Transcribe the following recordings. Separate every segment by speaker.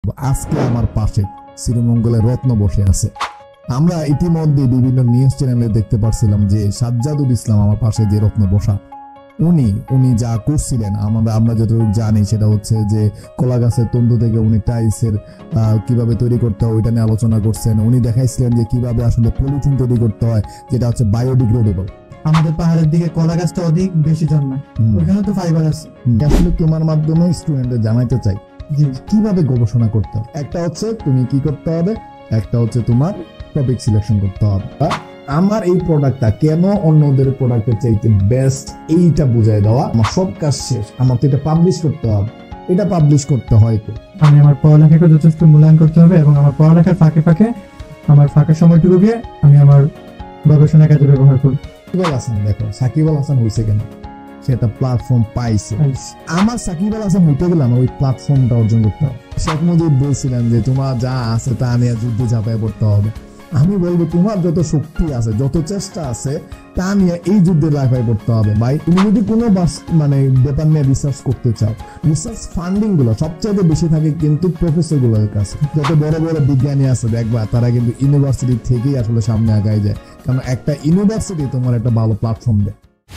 Speaker 1: আজকে আমার পাশে শ্রীমঙ্গলের রত্ন বসে আছে। আমরা ইতিমধ্যে বিভিন্ন নিউজ চ্যানেলে দেখতে পাচ্ছিলাম যে সাজ্জাদুল ইসলাম আমার পাশে যে রত্ন বসা, উনি যা করছিলেন আমরা যতটুকু জানি সেটা হচ্ছে যে কলা গাছের তন্তু থেকে উনি টাইলসের কিভাবে তৈরি করতে হয় ওইটা নিয়ে আলোচনা করছেন। উনি দেখাইছিলেন যে কিভাবে আসলে পলিথিন তৈরি করতে হয় যেটা হচ্ছে বায়োডিগ্রেডেবল।
Speaker 2: আমাদের পাহাড়ের দিকে কলা গাছটা অধিক বেশি জন্মায়, ওখানে তো ফাইবার আছে।
Speaker 1: আসলে তোমার মাধ্যমে স্টুডেন্টদের জানাইতে চাই কিভাবে গবেষণা করতে হবে। একটা হচ্ছে তুমি কি করতে হবে, একটা হচ্ছে তোমার টপিক সিলেকশন করতে হবে। আমার এই প্রোডাক্টটা কেন অন্যদের প্রোডাক্টের চাইতে বেস্ট এইটা বুঝাই দেওয়া। আমার সব কাজ শেষ, আমার তো এটা পাবলিশ করতে হবে। এটা পাবলিশ করতে হয় তো
Speaker 2: আমি আমার পড়ালেখাকে যথেষ্ট মূল্যায়ন করতে হবে এবং আমার পড়ালেখার ফাঁকে ফাঁকে আমার ফাঁকা সময়টুকুকে আমি আমার গবেষণা কাজে ব্যবহার করি।
Speaker 1: সাকিব আল হাসান, দেখো সাকিব আল হাসান হয়েছে কেন, সে একটা প্ল্যাটফর্ম পাইছে। আমার সাকিব আল হাসান হইতে গেলে আমার ওই প্ল্যাটফর্মটা অর্জন করতে হবে। শেখ মুজিব বলছিলেন যে তোমার যা আছে তা নিয়ে যুদ্ধে ঝাঁপায় পড়তে হবে। আমি বলবো তোমার যত শক্তি আছে, যত চেষ্টা আছে তা নিয়ে এই যুদ্ধে লাফায় পড়তে হবে। ভাই তুমি যদি কোনো ব্যাপার নিয়ে রিসার্চ করতে চাও, রিসার্চ ফান্ডিং গুলো সবচেয়ে বেশি থাকে কিন্তু প্রফেসর গুলোর কাছে। যত বড় বড় বিজ্ঞানী আছে দেখবা তারা কিন্তু ইউনিভার্সিটি থেকেই আসলে সামনে আগায় যায়, কারণ একটা ইউনিভার্সিটি তোমার একটা ভালো প্ল্যাটফর্ম দেয়।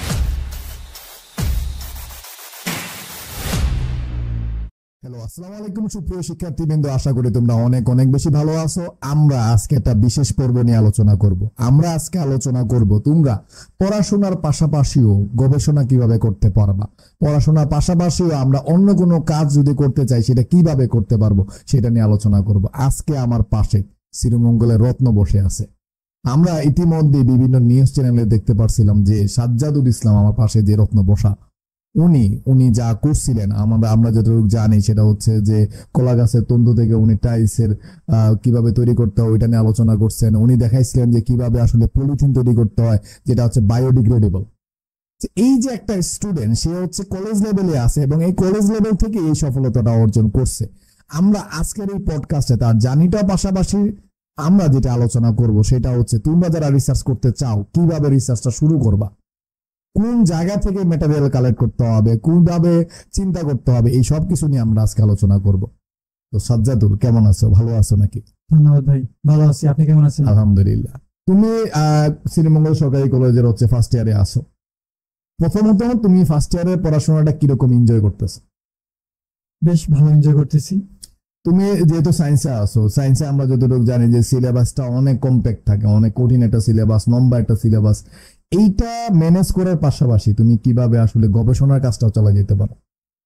Speaker 1: হ্যালো, আসসালামু আলাইকুম সুপ্রিয় শিক্ষার্থীবৃন্দ, আশা করি তোমরা অনেক অনেক বেশি ভালো আছো। আমরা আজকে একটা বিশেষ পর্ব নিয়ে আলোচনা করব। আমরা আজকে আলোচনা করব তোমরা পড়াশোনার পাশাপাশিও গবেষণা কিভাবে করতে পারবা। পড়াশোনার পাশাপাশিও আমরা অন্য কোনো কাজ যদি করতে চাই সেটা কিভাবে করতে পারবো সেটা নিয়ে আলোচনা করব। আজকে আমার পাশে শ্রীমঙ্গলের রত্ন বসে আছে। আমরা ইতিমধ্যে বিভিন্ন নিউজ চ্যানেলে দেখতে পাচ্ছিলাম যে সাজ্জাদুল ইসলাম আমার পাশে যে রত্ন বসা, উনি যা করছিলেন আমরা যতটুকু জানি সেটা হচ্ছে যে কলা গাছের তন্তু থেকে উনি টাইলসের কিভাবে তৈরি করতে হয় ওইটা নিয়ে আলোচনা করছেন। উনি দেখাইছিলেন যে কিভাবে আসলে পলিথিন তৈরি করতে হয় যেটা হচ্ছে বায়োডিগ্রেডেবল। এই যে একটা স্টুডেন্ট সে হচ্ছে কলেজ লেভেলে আছে এবং এই কলেজ লেভেল থেকে এই সফলতাটা অর্জন করছে। আমরা আজকের এই পডকাস্টে তার জার্নিটার পাশাপাশি আমরা যেটা আলোচনা করব সেটা হচ্ছে তোমরা যারা রিসার্চ করতে চাও কিভাবে রিসার্চটা শুরু করবা, কোন জায়গা থেকে ম্যাটেরিয়াল কালেক্ট করতে হবে, কিভাবে চিন্তা করতে হবে, এই সব কিছু নিয়ে আমরা আজকে আলোচনা করব। তো সাজ্জাদুল, কেমন আছো? ভালো আছো নাকি?
Speaker 2: ধন্যবাদ ভাই, ভালো আছি। আপনি কেমন আছেন?
Speaker 1: আলহামদুলিল্লাহ। তুমি শ্রীমঙ্গল সরকারি কলেজের হচ্ছে ফার্স্ট ইয়ারে আছো। প্রথমত তুমি ফার্স্ট ইয়ারের পড়াশোনাটা কিরকম এনজয় করতেছো?
Speaker 2: বেশ ভালো এনজয় করতেছি।
Speaker 1: তুমি যেহেতু সায়েন্সে আছো, সায়েন্সে আমরা যতটুকু জানি যে সিলেবাসটা অনেক কমপ্যাক্ট থাকে, অনেক কঠিন একটা সিলেবাস, লম্বা একটা সিলেবাস। এইটা ম্যানেজ করার পাশাপাশি তুমি কিভাবে আসলে গবেষণার কাজটা চালা যেতে পারো?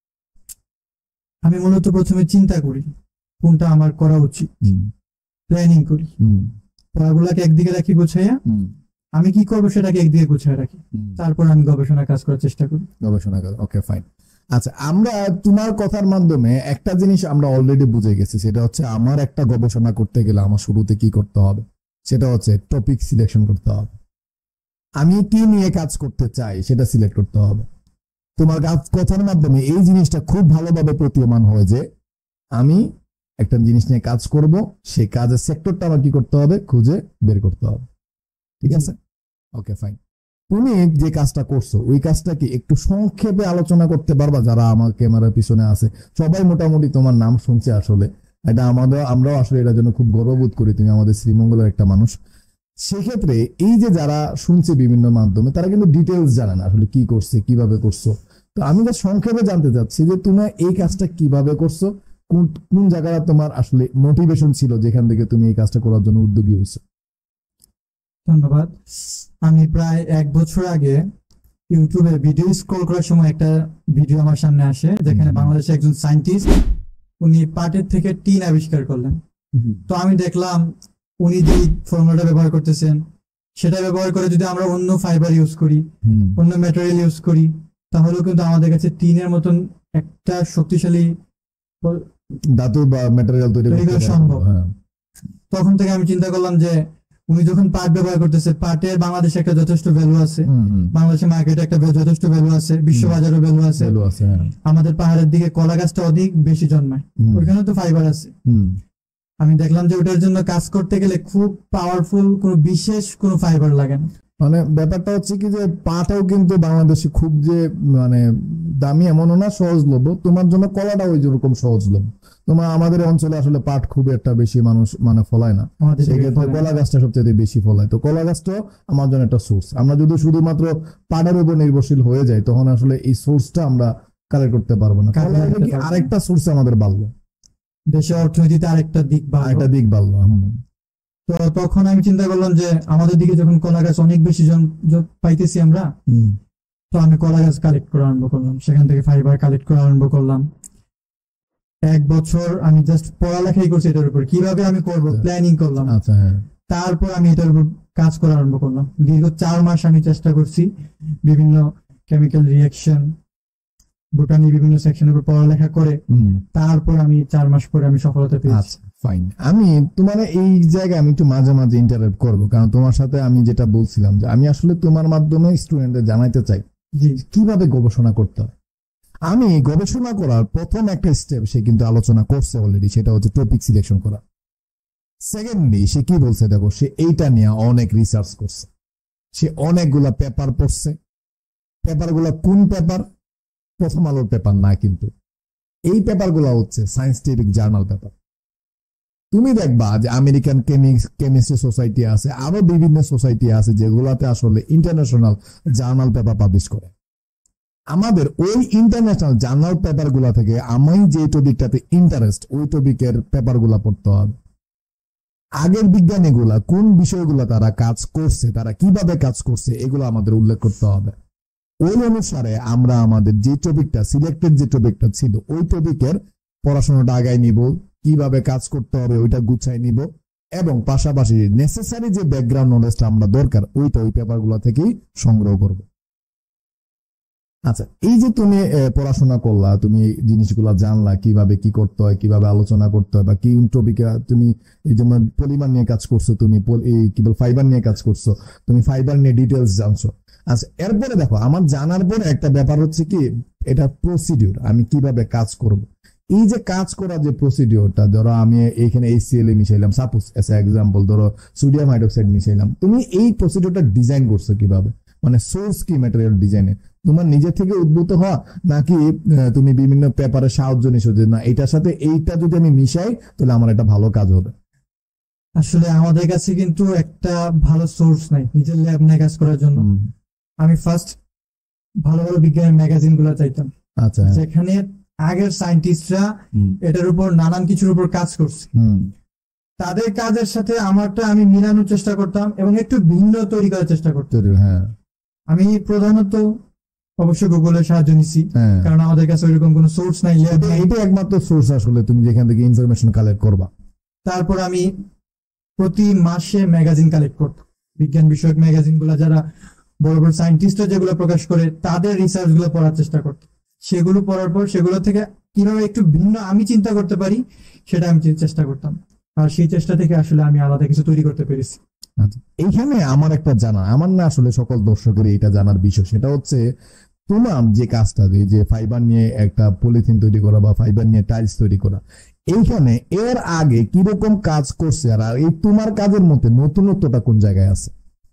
Speaker 2: আমি মূলত প্রথমে চিন্তা করি কোনটা আমার করা উচিত, প্ল্যানিং করি, পড়াগুলাকে একদিকে রাখি গুছাইয়া, আমি কি করবো সেটাকে একদিকে গুছাই রাখি, তারপর আমি গবেষণার কাজ করার চেষ্টা করি।
Speaker 1: গবেষণা কাজ, ওকে ফাইন। আচ্ছা, আমরা তোমার কথার মাধ্যমে একটা জিনিস আমরা অলরেডি বুঝে গেছি, সেটা হচ্ছে আমার একটা গবেষণা করতে গেলে আমার শুরুতে কি করতে হবে, সেটা হচ্ছে টপিক সিলেকশন করতে হবে। আমি কি নিয়ে কাজ করতে চাই সেটা সিলেক্ট করতে হবে। তোমার কথার মাধ্যমে এই জিনিসটা খুব ভালোভাবে প্রতীয়মান হয় যে আমি একটা জিনিস নিয়ে কাজ করব, সেই কাজের সেক্টরটা আমার কি করতে হবে, খুঁজে বের করতে হবে। ঠিক আছে, ওকে ফাইন। তুমি যে কাজটা করছো ওই কাজটা কি একটু সংক্ষেপে আলোচনা করতে পারবা? যারা আমার ক্যামেরার পিছনে আছে সবাই মোটামুটি তোমার নাম শুনছে, আসলে এটা আমরাও আসলে এটার জন্য খুব গর্ববোধ করি, তুমি আমাদের শ্রীমঙ্গলের একটা মানুষ। সেক্ষেত্রে এই যে যারা শুনছে বিভিন্ন মাধ্যমে তারা কিন্তু ডিটেলস জানে না আসলে কি করছে, কিভাবে করছো। তো আমি যা সংক্ষেপে জানতে চাচ্ছি যে তুমি এই কাজটা কিভাবে করছো, কোন জায়গাটা তোমার আসলে মোটিভেশন ছিল যেখান থেকে তুমি এই কাজটা করার জন্য উদ্যোগী হয়েছো?
Speaker 2: ধন্যবাদ। আমি প্রায় 1 বছর আগে ইউটিউবে ভিডিও স্ক্রল করার সময় একটা ভিডিও আমার সামনে আসে যেখানে বাংলাদেশের একজন সায়েন্টিস্ট উনি পাটের থেকে টিন আবিষ্কার করলেন। তো আমি দেখলাম উনি যে ফর্মুলাটা ব্যবহার করতেছেন সেটা ব্যবহার করে যদি আমরা অন্য ফাইবার ইউজ করি, অন্য ম্যাটেরিয়াল ইউজ করি, তাহলেও কিন্তু আমাদের কাছে টিনের মতন একটা শক্তিশালী
Speaker 1: ধাতু বা ম্যাটেরিয়াল তৈরি করা সম্ভব।
Speaker 2: তখন থেকে আমি চিন্তা করলাম যে উনি যখন পাট ব্যবহার করতেছে, পাটের বাংলাদেশে একটা যথেষ্ট ভ্যালু আছে, বাংলাদেশের মার্কেটে একটা যথেষ্ট ভ্যালু আছে, বিশ্ববাজারও ভ্যালু আছে। আমাদের পাহাড়ের দিকে কলা গাছটা অধিক বেশি জন্মায়, ওইখানে তো ফাইবার আছে। আমি দেখলাম যে ওটার জন্য কাজ করতে গেলে খুব পাওয়ারফুল কোনো বিশেষ কোনো ফাইবার লাগে না,
Speaker 1: মানে ব্যাপারটা হচ্ছে কি যে পাটাও কিন্তু বাংলাদেশে খুব যে মানে দামি এমনও না, সহজলভ্য। তোমার জন্য কলাটা ওই যেরকম সহজলভ্য। তোমার আমাদের অঞ্চলে আসলে পাট খুব একটা বেশি মানুষ মানে ফলায় না,
Speaker 2: আমাদের দিকে
Speaker 1: সেক্ষেত্রে
Speaker 2: ফলায় না।
Speaker 1: কলা গাছটা সবচেয়ে বেশি ফলায়। তো কলা গাছটাও আমার জন্য একটা সোর্স। আমরা যদি শুধুমাত্র পাটের উপর নির্ভরশীল হয়ে যাই তখন আসলে এই সোর্সটা আমরা কালেক্ট করতে পারবো না।
Speaker 2: কাজে
Speaker 1: কলা
Speaker 2: লাগাতে
Speaker 1: কি
Speaker 2: পারবো না।
Speaker 1: আরেকটা সোর্স আমাদের বাড়লো,
Speaker 2: দেশের অর্থনীতিতে আরেকটা দিক বাড়লো।
Speaker 1: আরেকটা দিক বাড়লো।
Speaker 2: তো তখন আমি চিন্তা করলাম যে আমাদের দিকে যখন কলা গাছ অনেক বেশি পাইতেছি আমরা, তো আমি কলা গাছ কালেক্ট করা আরম্ভ করলাম, সেখান থেকে ফাইবার কালেক্ট করা আরম্ভ করলাম। 1 বছর আমি জাস্ট পড়ালেখাই করছি এটার উপর, কিভাবে আমি করব প্ল্যানিং করলাম।
Speaker 1: আচ্ছা, হ্যাঁ।
Speaker 2: তারপর আমি এটার উপর কাজ করা আরম্ভ করলাম। দীর্ঘ 4 মাস আমি চেষ্টা করছি বিভিন্ন কেমিক্যাল রিয়াকশন, বোটানি বিভিন্ন সেকশনের উপর পড়ালেখা করে তারপর আমি 4 মাস পরে আমি সফলতা পেয়েছি।
Speaker 1: ফাইন। আমি তোমার এই জায়গায় আমি একটু মাঝে মাঝে ইন্টারাপ্ট করবো, কারণ তোমার সাথে আমি যেটা বলছিলাম যে আমি আসলে তোমার মাধ্যমে স্টুডেন্টদের জানাইতে চাই
Speaker 2: জি,
Speaker 1: কিভাবে গবেষণা করতে হয়। আমি গবেষণা করার প্রথম একটা স্টেপ সে কিন্তু আলোচনা করছে অলরেডি, সেটা হচ্ছে টপিক সিলেকশন করা। সেকেন্ডলি সে কি বলছে দেখো, সে এইটা নিয়ে অনেক রিসার্চ করছে, সে অনেকগুলা পেপার পড়ছে। পেপারগুলা কোন পেপার? প্রথম আলোর পেপার না, কিন্তু এই পেপারগুলা হচ্ছে সায়েন্টিফিক জার্নাল পেপার। তুমি দেখবা যে আমেরিকান কেমিস্ট্রি সোসাইটি আছে, আরো বিভিন্ন সোসাইটি আছে যেগুলাতে আসলে ইন্টারন্যাশনাল জার্নাল পেপার পাবলিশ করে। আমাদের ওই ইন্টারন্যাশনাল জার্নাল পেপার গুলা থেকে আমি যে টপিকটাতে ইন্টারেস্ট ওই টপিকের পেপার গুলা পড়তে হবে। আগের বিজ্ঞানীগুলা কোন বিষয়গুলো তারা কাজ করছে, তারা কিভাবে কাজ করছে, এগুলো আমাদের উল্লেখ করতে হবে। ওই অনুসারে আমরা আমাদের যে টপিকটা সিলেক্টেড, যে টপিকটা ছিল ওই টপিকের পড়াশোনাটা আগায় নিব, কিভাবে কাজ করতে হবে ওইটা গুছাই নিব, এবং পাশাপাশি নেসেসারি যে ব্যাকগ্রাউন্ড নলেজটা আমরা দরকার ওইটা ওই পেপার গুলা থেকেই সংগ্রহ করব। আচ্ছা, এই যে তুমি পড়াশোনা করলা, তুমি জিনিসগুলা জানলা কিভাবে কি করতে হয়, কিভাবে আলোচনা করতে হয়, বা কি টপিকে তুমি এই যেমন পলিমার নিয়ে কাজ করছো, তুমি এই কি বল ফাইবার নিয়ে কাজ করছো, তুমি ফাইবার নিয়ে ডিটেলস জানছো। আচ্ছা, এরপরে দেখো আমার জানার পরে একটা ব্যাপার হচ্ছে কি, এটা প্রসিডিউর, আমি কিভাবে কাজ করব। এই যে কাজ করার যে প্রসিডিওরটা, ধরো আমি এইখানে HCl মিশাইলাম, সাপোজ এস এক্সাম্পল, ধরো সোডিয়াম হাইড্রোক্সাইড মিশাইলাম, তুমি এই প্রসিডিওরটা ডিজাইন করছো কিভাবে, মানে সোর্স কি ম্যাটেরিয়াল ডিজাইনে তোমার নিজে থেকে উদ্ভূত হওয়া, নাকি তুমি বিভিন্ন পেপারের সাহায্য নিছো যে না এটার সাথে এইটা যদি আমি মিশাই তাহলে আমার একটা ভালো কাজ হবে?
Speaker 2: আসলে আমাদের কাছে কিন্তু একটা ভালো সোর্স নাই নিজের ল্যাব নিয়ে কাজ করার জন্য। আমি ফার্স্ট ভালো ভালো বিজ্ঞানের ম্যাগাজিন গুলো চাইতাম,
Speaker 1: আচ্ছা,
Speaker 2: যেখানে আগের সায়েন্টিস্টরা এটার উপর নানান কিছুর উপর কাজ করছে, তাদের কাজের সাথে আমারটা আমি মিলানোর চেষ্টা করতাম এবং একটু ভিন্ন তৈরি করার চেষ্টা করতাম।
Speaker 1: হ্যাঁ,
Speaker 2: আমি প্রধানত অবশ্যই গুগলের সাহায্য নিছি, কারণ আমাদের কাছে ওইরকম কোনো সোর্স নাই, ল্যাব নাই।
Speaker 1: এটা একমাত্র সোর্স আসলে তুমি যেখান থেকে ইনফরমেশন কালেক্ট করবা।
Speaker 2: তারপর আমি প্রতি মাসে ম্যাগাজিন কালেক্ট করতাম, বিজ্ঞান বিষয়ক ম্যাগাজিন গুলা, যারা বড় বড় সায়েন্টিস্টরা যেগুলো প্রকাশ করে তাদের রিসার্চ গুলো পড়ার চেষ্টা করতাম। সেগুলো পড়ার পর সেগুলো থেকে কিভাবে একটু ভিন্ন আমি চিন্তা করতে পারি সেটা আমি চেষ্টা করতাম, আর সেই চেষ্টা থেকে আসলে আমি আলাদা কিছু তৈরি করতে পেরেছি।
Speaker 1: এইখানে আমার একটা জানা, আমার না আসলে সকল দর্শকের এটা জানার বিষয়, সেটা হচ্ছে তোমার যে কাজটা, যে ফাইবার নিয়ে একটা পলিথিন তৈরি করা বা ফাইবার নিয়ে টাইলস তৈরি করা, এইখানে এর আগে কিরকম কাজ করছে, আর এই তোমার কাজের মধ্যে নতুনত্বটা কোন জায়গায় আছে?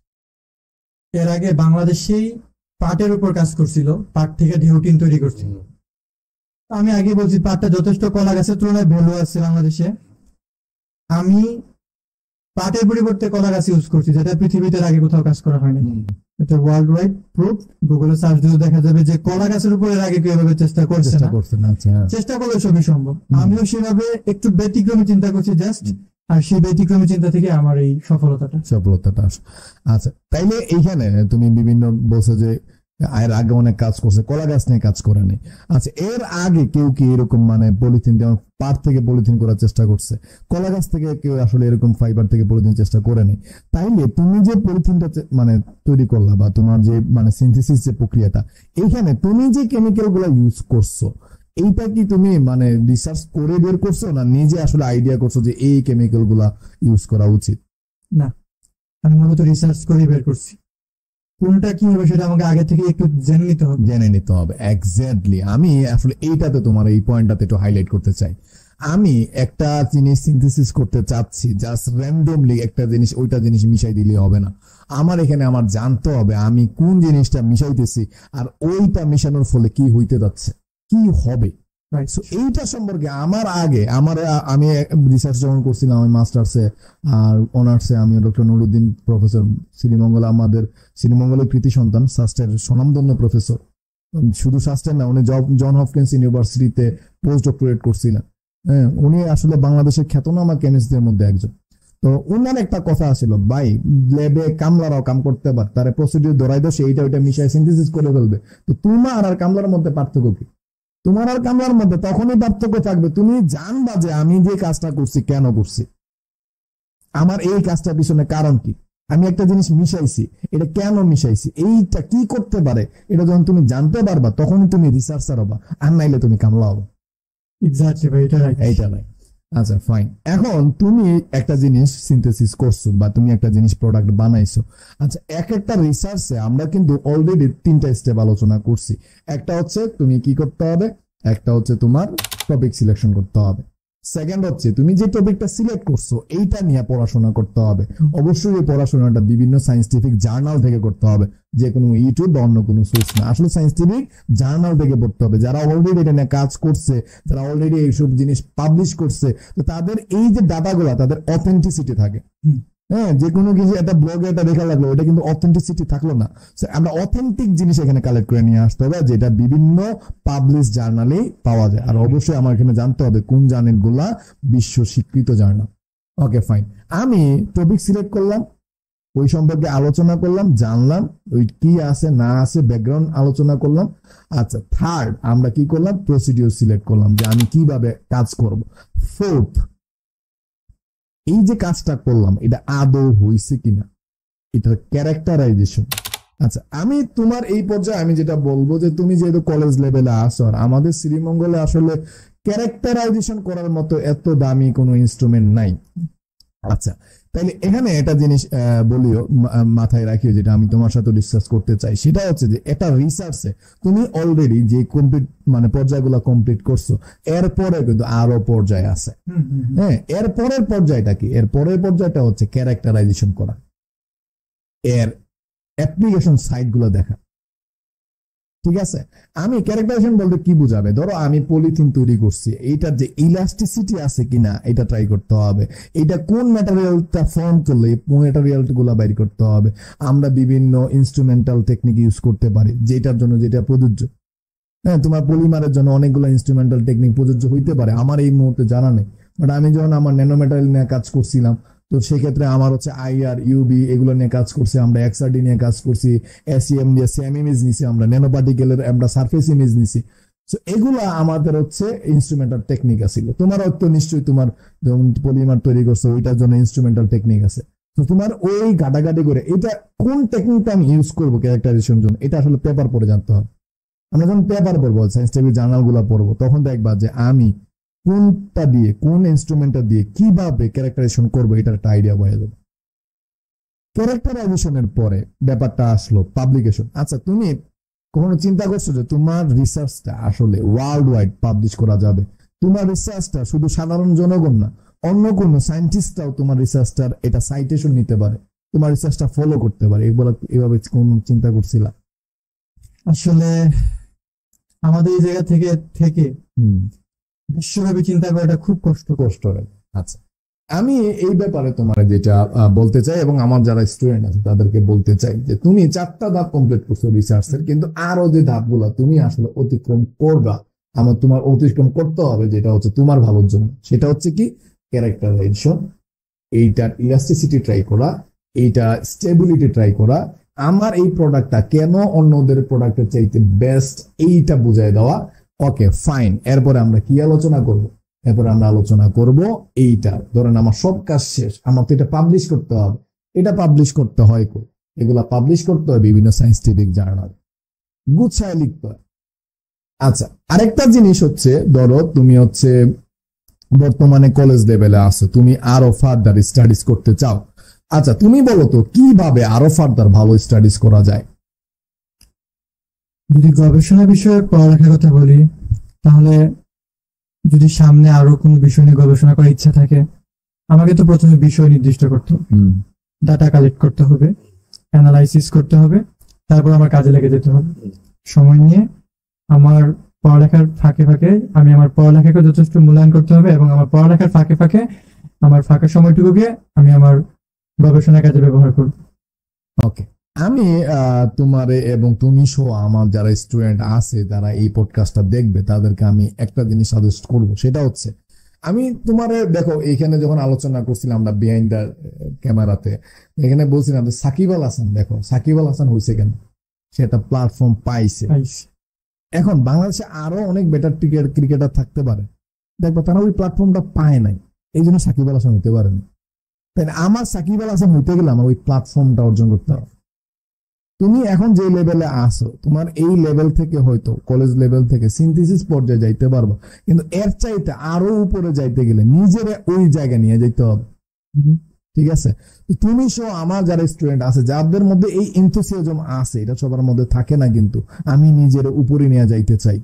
Speaker 2: এর আগে বাংলাদেশেই পাটের উপর কাজ করছিল, পাট থেকে ঢেউটিন তৈরি করছিল। আমি আগে বলছি পাটটা যথেষ্ট কলা গাছের তুলনায় ভ্যালু আছে বাংলাদেশে। আমি পাটের পরিবর্তে কলা গাছ ইউজ করছি, যেটা পৃথিবীতে আগে কোথাও কাজ করা হয়নি। এটা ওয়ার্ল্ড ওয়াইড প্রুফ, গুগলে সার্চ দিলে দেখা যাবে যে কলা গাছের উপর এর আগে কেউ এভাবে চেষ্টা করছে না। চেষ্টা করলে সবই সম্ভব। আমিও সেভাবে একটু ব্যতিক্রমী চিন্তা করছি জাস্ট, আর সেই ব্যতিক্রমী চিন্তা থেকে আমার এই সফলতাটা।
Speaker 1: আচ্ছা, তাইলে এইখানে তুমি বিভিন্ন বলছো যে এর আগে অনেক কাজ করছে, কলা গাছ নিয়ে কাজ করে নেই। আচ্ছা, এর আগে কেউ কি এরকম মানে পলিথিন, যেমন পাট থেকে পলিথিন করার চেষ্টা করছে, কলা গাছ থেকে কেউ আসলে এরকম ফাইবার থেকে পলিথিন চেষ্টা করে নেই। তাইলে তুমি যে পলিথিনটা মানে তৈরি করলা, বা তোমার যে মানে সিনথেসিস যে প্রক্রিয়াটা, এইখানে তুমি যে কেমিক্যাল গুলা ইউজ করছো, এইটা কি তুমি মানে রিসার্চ করে বের করছো, না নিজে আসলে আইডিয়া করছো যে এই কেমিক্যাল গুলা ইউজ করা উচিত?
Speaker 2: না, আমি মূলত রিসার্চ করে বের করছি। কোনটা কি হবে সেটা আমাকে আগে থেকে একটু জেনে নিতে হবে।
Speaker 1: এক্স্যাক্টলি, আমি আসলে এইটাতে তোমার এই পয়েন্টটাতে একটু হাইলাইট করতে চাই। আমি একটা জিনিস সিনথেসিস করতে চাচ্ছি, জাস্ট র্যান্ডমলি একটা জিনিস ওইটা জিনিস মিশাই দিলে হবে না। আমার এখানে আমার জানতে হবে আমি কোন জিনিসটা মিশাইতেছি আর ওইটা মিশানোর ফলে কি হইতে যাচ্ছে, কি হবে। So এইটা সম্পর্কে আমি রিসার্চ যখন করছিলাম, আমি মাস্টার্সে আর অনার্সে আমি ডক্টর নুরুদ্দিন প্রফেসর শ্রীমঙ্গলের কৃতি সন্তান, সাস্টের স্বনামধন্য প্রফেসর, শুধু সাস্টের না, উনি জন হপকিন্স ইউনিভার্সিটিতে পোস্ট ডক্টরেট করছিলেন। হ্যাঁ, উনি আসলে বাংলাদেশের খ্যাতনামা কেমিস্টদের মধ্যে একজন। তো উনার একটা কথা ছিল, ভাই ল্যাবে কামলারাও কাম করতে পারে, তারা প্রসিডিউর ধরাই দাও, এইটা ওইটা মিশাই সিনথেসিস করে ফেলবে। তো তোমার আর কামলার মধ্যে পার্থক্য কি? তোমার আর কামলার মধ্যে তখনই পার্থক্য থাকবে তুমি জানবা যে আমি যে কাজটা করছি কেন করছি, আমার এই কাজটার পিছনে কারণ কি, আমি একটা জিনিস মিশাইছি এটা কেন মিশাইছি, এইটা কি করতে পারে, এটা যখন তুমি জানতে পারবা তখনই তুমি রিসার্চার হবা, আর নাইলে তুমি কামলা হবা।
Speaker 2: এক্স্যাক্টলি ভাই,
Speaker 1: এইটা নাই। আচ্ছা ফাইন, এখন তুমি একটা জিনিস সিনথেসিস করছো বা তুমি একটা জিনিস প্রোডাক্ট বানাইছো। আচ্ছা, একটা রিসার্চে আমরা কিন্তু অলরেডি 3টা স্টেপ আলোচনা করছি। একটা হচ্ছে তুমি কি করতে হবে, একটা হচ্ছে তোমার টপিক সিলেকশন করতে হবে, সেকেন্ড হচ্ছে তুমি যে টপিকটা সিলেক্ট করছো এইটা নিয়ে পড়াশোনা করতে হবে। অবশ্যই এই পড়াশোনাটা বিভিন্ন সায়েন্টিফিক জার্নাল থেকে করতে হবে, যে কোনো ইউটিউব বা অন্য কোনো সোর্স না, আসলে সায়েন্টিফিক জার্নাল থেকে পড়তে হবে। যারা অলরেডি এটা নিয়ে কাজ করছে, যারা অলরেডি এইসব জিনিস পাবলিশ করছে, তো তাদের এই যে ডাটাগুলা তাদের অথেন্টিসিটি থাকে। হ্যাঁ, যে কোনো কিছু একটা ব্লগে এটা দেখা লাগলো, এটা কিন্তু অথেন্টিসিটি থাকলো না। আমরা অথেন্টিক জিনিস এখানে কালেক্ট করে নিয়ে আসতে হবে, যেটা বিভিন্ন পাবলিশ জার্নালে পাওয়া যায়। আর অবশ্যই আমার এখানে জানতে হবে কোন জার্নাল গুলা বিশ্ব স্বীকৃত জার্নাল। ওকে ফাইন, আমি টপিক সিলেক্ট করলাম, ওই সম্পর্কে আলোচনা করলাম, জানলাম ওই কি আছে না আছে, ব্যাকগ্রাউন্ড আলোচনা করলাম। আচ্ছা, থার্ড আমরা কি করলাম, প্রসিডিউর সিলেক্ট করলাম যে আমি কিভাবে কাজ করব। ফোর্থ, এই যে কাজটা করলাম এটা আদৌ হয়েছে কিনা, এটার ক্যারেক্টারাইজেশন। আচ্ছা, আমি তোমার এই পর্যায়ে আমি যেটা বলবো যে তুমি যেহেতু কলেজ লেভেলে আসো, আর আমাদের শ্রীমঙ্গলে আসলে ক্যারেক্টারাইজেশন করার মতো এত দামি কোনো ইনস্ট্রুমেন্ট নাই। আচ্ছা, তাইলে এখানে একটা জিনিস বলিও, মাথায় রাখিও, যেটা আমি তোমার সাথে ডিসকাস করতে চাই, সেটা হচ্ছে যে এটা রিসার্চে তুমি অলরেডি যে কমপ্লিট মানে পর্যায়গুলো কমপ্লিট করছো, এরপরে কিন্তু আরো পর্যায় আছে। হ্যাঁ, এর পরের পর্যায়টা কি, এর পরের পর্যায়টা হচ্ছে ক্যারেক্টারাইজেশন করা, এর অ্যাপ্লিকেশন সাইট গুলো দেখা। ঠিক আছে, আমি ক্যারেক্টারাইজেশন বলতে কি বুঝাবে, ধরো আমি পলিথিন তৈরি করছি, এইটার যে ইলাস্টিসিটি আছে কিনা এটা ট্রাই করতে হবে, এটা কোন ম্যাটেরিয়ালটা ফর্ম করলে ম্যাটেরিয়াল গুলা বাইর করতে হবে। আমরা বিভিন্ন ইনস্ট্রুমেন্টাল টেকনিক ইউজ করতে পারি যেটার জন্য যেটা প্রযোজ্য। হ্যাঁ, তোমার পলিমারের জন্য অনেকগুলো ইনস্ট্রুমেন্টাল টেকনিক প্রযোজ্য হইতে পারে, আমার এই মুহূর্তে জানা নেই। বাট আমি যখন আমার ন্যানো ম্যাটেরিয়াল নিয়ে কাজ করছিলাম, তো সেক্ষেত্রে আমার হচ্ছে আইআর, ইউবি এগুলো নিয়ে কাজ করছি, আমরা এক্সআরডি নিয়ে কাজ করছি, এসইএম দিয়ে সেম ইমেজ নিছি, আমরা ন্যানো পার্টিকেলের আমরা সারফেস ইমেজ নিছি। তো এগুলো আমাদের হচ্ছে ইনস্ট্রুমেন্টাল টেকনিক আছিল। তোমার হয়তো নিশ্চয়ই তোমার যেমন পলিমার তৈরি করছো ওইটার জন্য ইনস্ট্রুমেন্টাল টেকনিক আছে। তো তোমার ওই ঘাটাঘাটি করে এটা কোন টেকনিকটা আমি ইউজ করবো ক্যারেক্টারাইজেশনের জন্য, এটা আসলে পেপার পড়ে জানতে হবে। আমরা যখন পেপার পড়বো, সায়েন্টিফিক জার্নাল গুলা পড়বো, তখন দেখবা যে আমি কোনটা দিয়ে কোন ইনস্ট্রুমেন্টটা দিয়ে কিভাবে ক্যারেক্টারাইজেশন করবো এটার একটা আইডিয়া হয়ে যাবে। ক্যারেক্টারাইজেশনের পরে ব্যাপারটা আসলো পাবলিকেশন। আচ্ছা, তুমি কখনো চিন্তা করছো যে তোমার রিসার্চটা আসলে ওয়ার্ল্ড ওয়াইড পাবলিশ করা যাবে? তোমার রিসার্চটা শুধু সাধারণ জনগণ না, অন্য কোনো সায়েন্টিস্টরাও তোমার রিসার্চটার এটা সাইটেশন নিতে পারে, তোমার রিসার্চটা ফলো করতে পারে, এভাবে কোন চিন্তা করছিলা?
Speaker 2: আসলে আমাদের এই জায়গা থেকে থেকে বিশ্বব্যাপী চিন্তা করাটা খুব কষ্ট হয়।
Speaker 1: আচ্ছা, আমি এই ব্যাপারে তোমার যেটা বলতে চাই এবং আমার যারা স্টুডেন্ট আছে তাদেরকে বলতে চাই যে তুমি 4টা ধাপ কমপ্লিট করছো রিসার্চের, কিন্তু আরো যে ধাপগুলো তুমি আসলে অতিক্রম করবা, তোমার অতিক্রম করতে হবে, যেটা হচ্ছে তোমার ভালোর জন্য। সেটা হচ্ছে কি, ক্যারেক্টারাইজেশন, এইটার ইলাস্টিসিটি ট্রাই করা, এইটা স্টেবিলিটি ট্রাই করা, আমার এই প্রোডাক্টটা কেন অন্যদের প্রোডাক্টের চাইতে বেস্ট এইটা বুঝাই দেওয়া। ওকে ফাইন, এরপরে আমরা কি আলোচনা করব? এরপরে আমরা আলোচনা করব এইটা, ধরেন আমার সব কাজ শেষ, আমার তো এটা পাবলিশ করতে হবে। এটা পাবলিশ করতে হয় কই? এগুলা পাবলিশ করতে হয় বিভিন্ন সায়েন্টিফিক জার্নাল, গুছায় লিখতে হয়। আচ্ছা, আরেকটা জিনিস হচ্ছে, ধরো তুমি হচ্ছে বর্তমানে কলেজ লেভেলে আছো, তুমি আরো ফার্দার স্টাডিজ করতে চাও। আচ্ছা, তুমি বলো তো কিভাবে আরো ফার্দার ভালো স্টাডিজ করা যায়?
Speaker 2: যদি গবেষণা বিষয়ে পড়ালেখার কথা বলি, তাহলে যদি সামনে আরো কোনো বিষয় নিয়ে গবেষণা করার ইচ্ছা থাকে, আমাকে তো প্রথমে বিষয় নির্দিষ্ট করতে হবে, ডাটা কালেক্ট করতে হবে, অ্যানালাইসিস করতে হবে, তারপর আমার কাজে লেগে যেতে হবে। সময় নিয়ে আমার পড়ালেখার ফাঁকে ফাঁকে আমি আমার পড়ালেখাকে যথেষ্ট মূল্যায়ন করতে হবে, এবং আমার পড়ালেখার ফাঁকে ফাঁকে আমার ফাঁকা সময়টুকুকে আমি আমার গবেষণা কাজে ব্যবহার করব।
Speaker 1: ওকে, আমি তোমারে এবং তুমি সহ আমার যারা স্টুডেন্ট আছে যারা এই পডকাস্টটা দেখবে তাদেরকে আমি একটা জিনিস সাজেস্ট করব, সেটা হচ্ছে আমি তোমারে দেখো এইখানে যখন আলোচনা করছিলাম আমরা বিহাইন্ড দ্য ক্যামেরাতে, এখানে বলছিলাম যে সাকিব আল হাসান, দেখো সাকিব আল হাসান হয়েছে কেন, সে একটা প্ল্যাটফর্ম পাইছে। এখন বাংলাদেশে আরো অনেক বেটার ক্রিকেটার থাকতে পারে, দেখবো তারা ওই প্ল্যাটফর্মটা পায় নাই, এই জন্য সাকিব আল হাসান হইতে পারেনি। তাই আমার সাকিব আল হাসান হইতে গেলে আমার ওই প্ল্যাটফর্মটা অর্জন করতে হবে। তুমি এখন যে লেভেলে আসো, তোমার এই লেভেল থেকে হয়তো কলেজ লেভেল থেকে সিনথেসিস পর্যায়ে যাইতে পারবো, কিন্তু এর চাইতে আরো উপরে যাইতে গেলে নিজের ওই জায়গা নিয়ে যেতে হবে। ঠিক আছে, তুমি সহ আমার যারা স্টুডেন্ট আছে যাদের মধ্যে এই এনথুসিয়াজম আছে, এটা সবার মধ্যে থাকে না, কিন্তু আমি নিজের উপরে নিয়ে যাইতে চাই,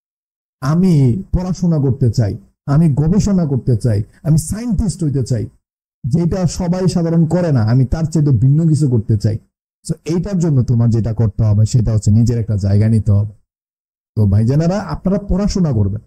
Speaker 1: আমি পড়াশোনা করতে চাই, আমি গবেষণা করতে চাই, আমি সায়েন্টিস্ট হইতে চাই, যেটা সবাই সাধারণ করে না, আমি তার চাইতে ভিন্ন কিছু করতে চাই। তো এইটার জন্য তোমার যেটা করতে হবে সেটা হচ্ছে নিজের একটা জায়গা নিতে হবে। তো ভাইজানেরা, আপনারা পড়াশোনা করবেন,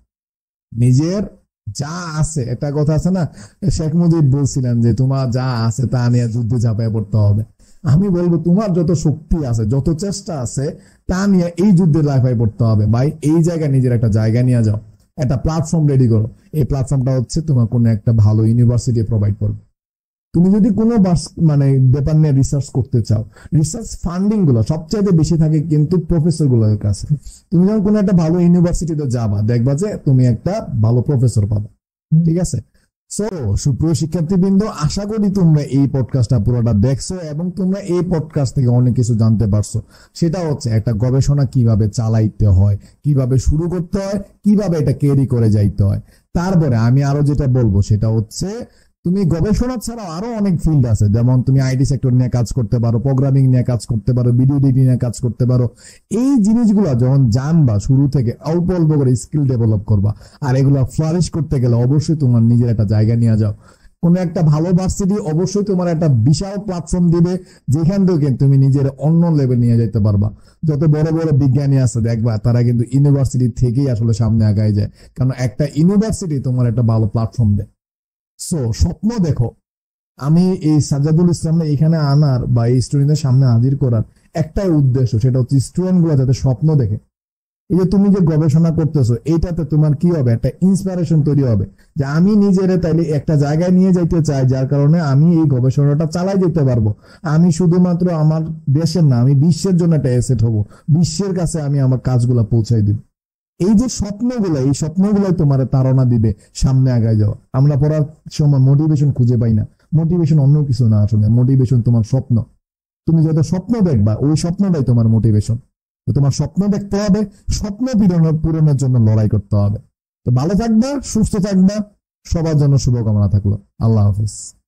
Speaker 1: নিজের যা আছে, একটা কথা আছে না, শেখ মুজিব বলছিলেন যে তোমার যা আছে তা নিয়ে যুদ্ধে ঝাঁপিয়ে পড়তে হবে। আমি বলবো তোমার যত শক্তি আছে, যত চেষ্টা আছে, তা নিয়ে এই যুদ্ধে লাফায় পড়তে হবে। ভাই, এই জায়গায় নিজের একটা জায়গা নিয়ে যাও, একটা প্ল্যাটফর্ম রেডি করো। এই প্ল্যাটফর্মটা হচ্ছে তোমার কোনো একটা ভালো ইউনিভার্সিটি প্রোভাইড করবে। তুমি যদি কোনো মানে ব্যাপার নিয়ে রিসার্চ করতে চাও, রিসার্চ ফান্ডিং গুলো সবচেয়ে বেশি থাকে কিন্তু প্রফেসর গুলোর কাছে। তুমি যখন কোনো একটা ভালো ইউনিভার্সিটিতে যাবা, দেখবা যে তুমি একটা ভালো প্রফেসর পাবা। ঠিক আছে, সো সুপ্রিয় শিক্ষার্থীবৃন্দ, আশা করি তোমরা এই পডকাস্টটা পুরোটা দেখছো এবং তোমরা এই পডকাস্ট থেকে অনেক কিছু জানতে পারছো। সেটা হচ্ছে একটা গবেষণা কিভাবে চালাইতে হয়, কিভাবে শুরু করতে হয়, কিভাবে এটা ক্যারি করে যাইতে হয়। তারপরে আমি আরো যেটা বলবো সেটা হচ্ছে তুমি গবেষণা ছাড়াও আরো অনেক ফিল্ড আছে, যেমন তুমি আইটি সেক্টর নিয়ে কাজ করতে পারো, প্রোগ্রামিং নিয়ে কাজ করতে পারো, ভিডিও এডিটিং নিয়ে কাজ করতে পারো। এই জিনিসগুলো যখন জানবা, শুরু থেকে অল্প অল্প করে স্কিল ডেভেলপ করবা। আর এগুলো ফ্লারিশ করতে গেলে অবশ্যই তোমার নিজের একটা জায়গা নিয়ে যাও। কোন একটা ভালো ভার্সিটি অবশ্যই তোমার একটা বিশাল প্ল্যাটফর্ম দিবে, যেখান থেকে তুমি নিজের অন্য লেভেল নিয়ে যেতে পারবা। যত বড় বড় বিজ্ঞানী আছে দেখবা, তারা কিন্তু ইউনিভার্সিটি থেকেই আসলে সামনে আগায় যায়, কারণ একটা ইউনিভার্সিটি তোমার একটা ভালো প্ল্যাটফর্ম দেয়। সো স্বপ্ন দেখো। আমি এই সাজ্জাদুল ইসলামকে এখানে আনার বা এই স্টুডেন্টদের সামনে হাজির করার একটাই উদ্দেশ্য, সেটা হচ্ছে স্টুডেন্ট গুলো যাতে স্বপ্ন দেখে। এই যে তুমি যে গবেষণা করতেছো, এইটাতে তোমার কি হবে, একটা ইন্সপিরেশন তৈরি হবে যে আমি নিজের তাইলে একটা জায়গায় নিয়ে যাইতে চাই, যার কারণে আমি এই গবেষণাটা চালাই যেতে পারবো। আমি শুধুমাত্র আমার দেশের না, আমি বিশ্বের জন্য একটা অ্যাসেট হব, বিশ্বের কাছে আমি আমার কাজগুলো পৌঁছাই দিব। এই যে স্বপ্নগুলো, এই স্বপ্নগুলোই তোমার তাড়না দিবে সামনে আগায় যাওয়া। আমরা পড়ার সময় মোটিভেশন খুঁজে পাই না, মোটিভেশন অন্য কিছু না, আসলে মোটিভেশন তোমার স্বপ্ন। তুমি যত স্বপ্ন দেখবা, ওই স্বপ্নটাই তোমার মোটিভেশন। তো তোমার স্বপ্ন দেখতে হবে, স্বপ্ন পূরণের জন্য লড়াই করতে হবে। তো ভালো থাকবা, সুস্থ থাকবা, সবার জন্য শুভকামনা থাকলো। আল্লাহ হাফেজ।